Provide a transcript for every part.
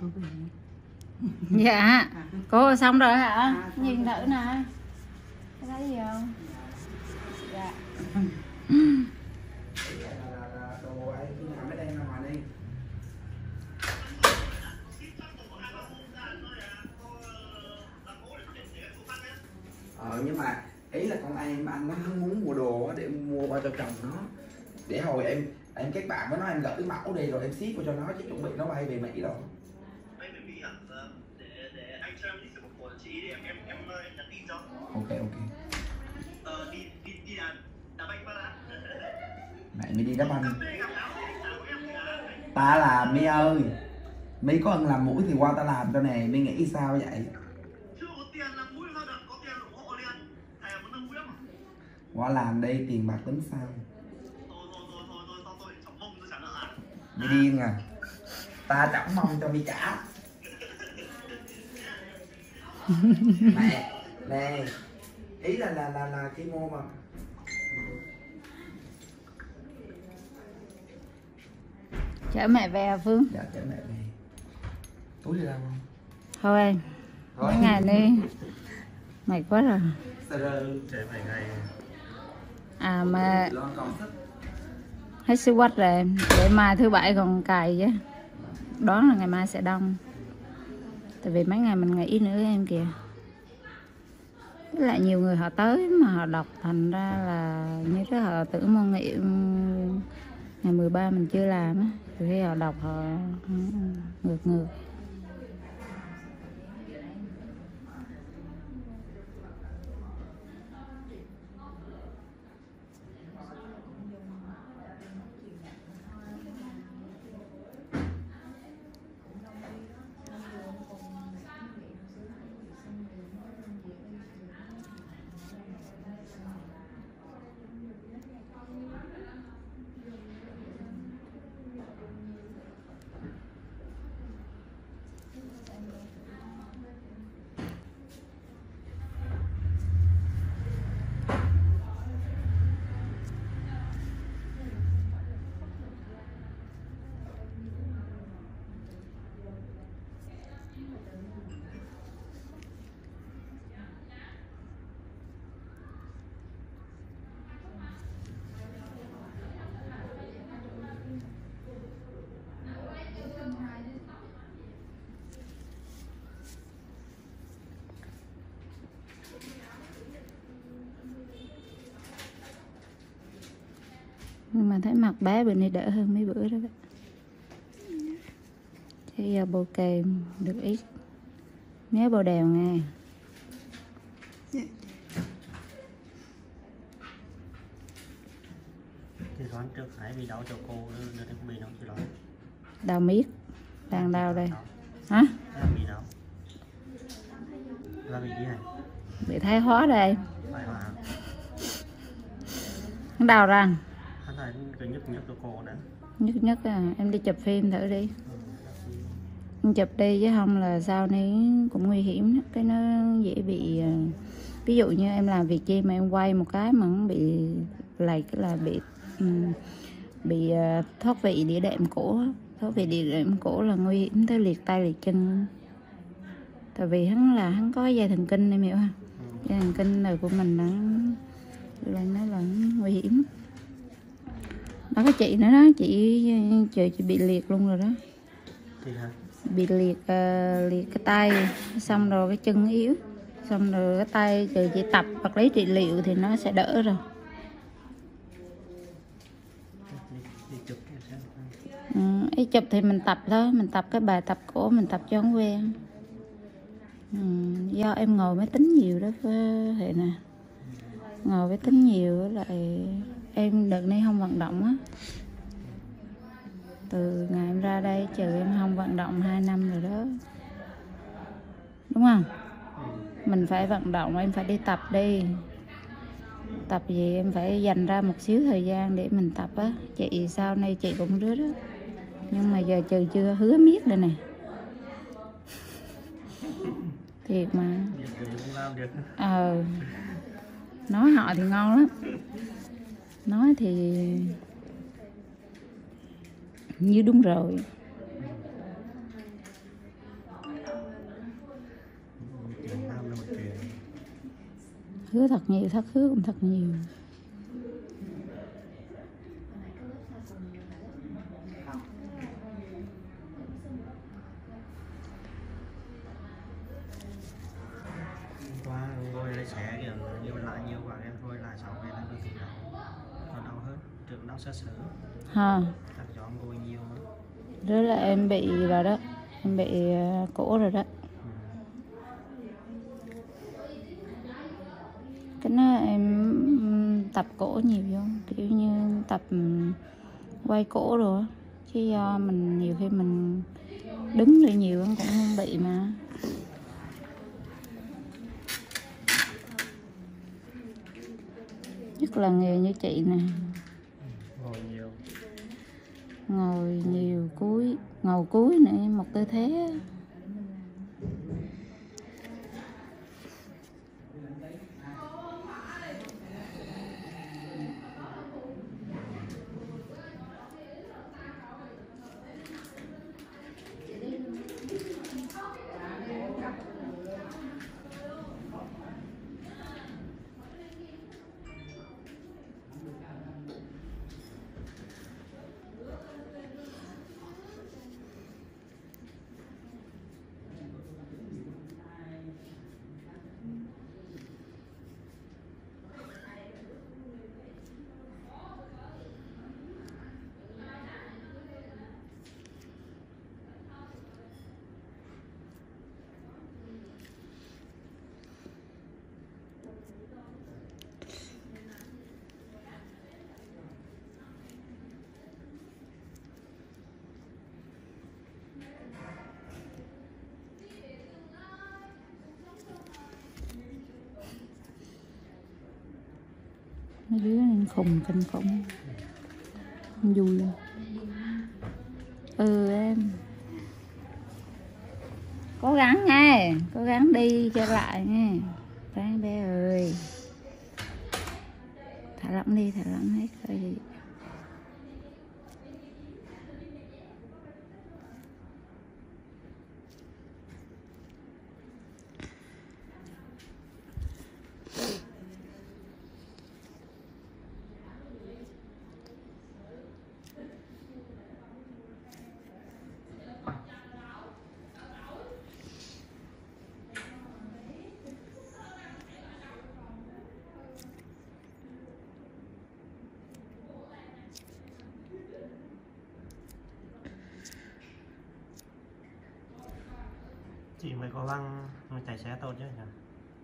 Dạ, cô xong rồi hả? Nhìn thử nè. Có thấy gì không? Dạ. Đồ ấy khi nào mới đem ra ngoài đi. Nhưng mà ý là con em anh nó muốn mua đồ để mua qua cho chồng nó, để hồi em kết bạn với nó, em gửi cái mẫu đi rồi em ship qua cho nó, chứ chuẩn bị nó bay về Mỹ rồi. Bay về Mỹ à? Để anh cho em list của chị đi, em nhắn tin cho. Ok. Đi đá banh ba lá. Mẹ mới đi đá banh. Ta làm Mi ơi, Mi có ân làm mũi thì qua ta làm cho nè, Mi nghĩ sao vậy? Chưa có tiền làm mũi sao được, có tiền ủng hộ liền. Thầy muốn làm mũi không? Qua làm đi, tiền bạc tính sao? Thôi, chọc mông tôi trả nợ à? Mi điên à? Ta chỏng mong cho Mi trả. Mẹ, nè, ý là cái mua mà. Chở mẹ về hả Phương? Dạ chở mẹ về. Túi đi đâu không? Thôi mấy ngày đi. Mệt quá rồi. Chạy 7 ngày. À mà hết sức quách rồi, để mai thứ bảy còn cày chứ. Đoán là ngày mai sẽ đông. Tại vì mấy ngày mình nghỉ nữa em kìa. Với lại nhiều người họ tới mà họ đọc, thành ra là như thế họ tưởng môn nghị ngày 13 mình chưa làm á, rồi khi họ đọc họ ngược. Nhưng mà thấy mặt bé bên đây đỡ hơn mấy bữa đó. Thế giờ bồ kềm được ít. Nhớ bồ đèo nghe. Thì đoán trước Hải bị đau cho cô đưa đến bị nó chưa nói. Đau miết. Đang đau đây. Hả? Bị đau. Là bị gì này? Bị thái hóa đây. Phải hả? Nó đau răng. Hắn thấy cái nhức cho cô đó. Nhức à, em đi chụp phim thử đi. Em chụp đi chứ không là sau này cũng nguy hiểm đó. Cái nó dễ bị, ví dụ như em làm việc chi mà em quay một cái mà nó bị lệch, cái là bị thoát vị đĩa đệm cổ. Thoát vị đĩa đệm cổ là nguy hiểm tới liệt tay liệt chân. Tại vì hắn có dây thần kinh, em hiểu không? Dây thần kinh này của mình nó là nguy hiểm. Đó cái chị nữa đó, chị bị liệt luôn rồi đó. Bị liệt cái tay, xong rồi cái chân yếu, xong rồi cái tay chị tập vật lý trị liệu thì nó sẽ đỡ rồi. Ý chụp thì mình tập thôi, mình tập cái bài tập cổ, mình tập cho nó quen. Do em ngồi máy tính nhiều đó hệ nè, ngồi máy tính nhiều, với lại em đợt này không vận động á. Từ ngày em ra đây trừ em không vận động 2 năm rồi đó, đúng không? Mình phải vận động, em phải đi tập đi. Tập gì em phải dành ra một xíu thời gian để mình tập á. Chị sau này chị cũng rứa đó, nhưng mà giờ trừ chưa hứa miết đây nè. Thiệt mà. Nói họ thì ngon lắm, nói thì như đúng rồi. Hứa thật nhiều, thất hứa cũng thật nhiều. Qua ngồi lấy xe kìa, nhiều lại nhiều quá em thôi lại 6 ngày là được thì nó đau hơn, trước đau sơ sớ. Ha. Chắc do ngồi nhiều mà. Đó là em bị rồi đó, em bị cổ rồi đó. Cái đó em tập cổ nhiều vô, kiểu như tập quay cổ rồi. Chứ do mình nhiều khi mình đứng lại nhiều cũng không bị mà. Nhất là nghề như chị nè, ngồi nhiều cúi, ngồi cúi nữa một tư thế. Mấy đứa này khùng kinh khủng, vui. Em cố gắng nha, cố gắng đi cho lại nha, ráng bé ơi. Thả lỏng đi, thả lỏng hết rồi. Chị mới có bằng chạy xe tốt chứ hả?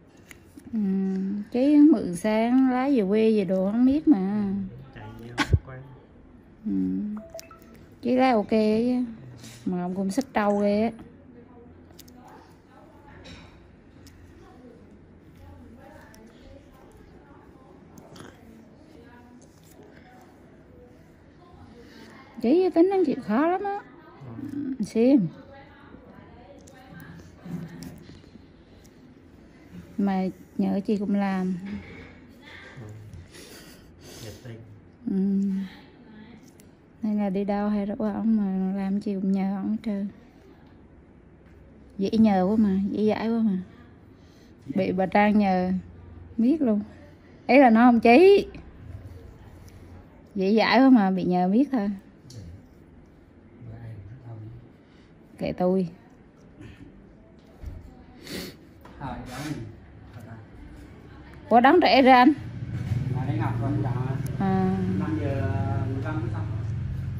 Chí mượn sáng lái về quê về đồ không biết mà. Chạy nhiều quen. Chí lái ok chứ, mà ông cũng sức trâu ghê á. Chí tính nó chịu khó lắm á. Xem mà nhờ chị cũng làm. Nên là đi đâu hay đâu ông mà làm chị cũng nhờ ông hết trơn. Dễ nhờ quá mà, dễ dãi quá mà. Bị bà Trang nhờ biết luôn. Ấy là nó không Chí. Dễ dãi quá mà bị nhờ biết thôi. Kệ tôi. Ủa đón trẻ ra anh? À. 5 giờ 15 mới xong.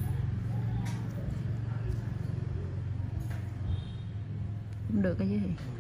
Không được cái gì.